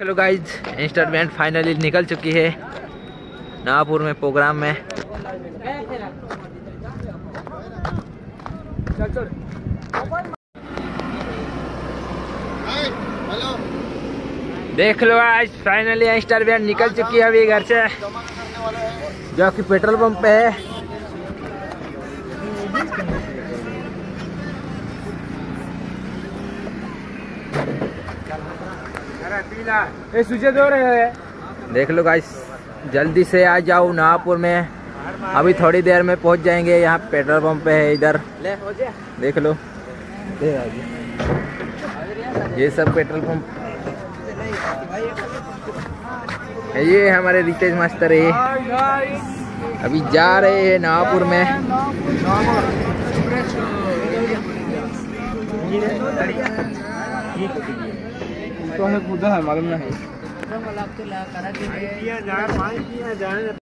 Hello guys, instalment finally निकल चुकी है नागपुर में प्रोग्राम में। देख लो आज फाइनली इंस्टॉलमेंट निकल चुकी है अभी घर से, जो कि पेट्रोल पंप पे है। देख लो गाइस, जल्दी से आ जाओ नागपुर में, अभी थोड़ी देर में पहुंच जाएंगे। यहाँ पेट्रोल पंप पे है, इधर देख लो। ये सब पेट्रोल पंप, ये हमारे रितेश मास्टर है, अभी जा रहे हैं नागपुर में। तो हमें खुद है मालूम नहीं।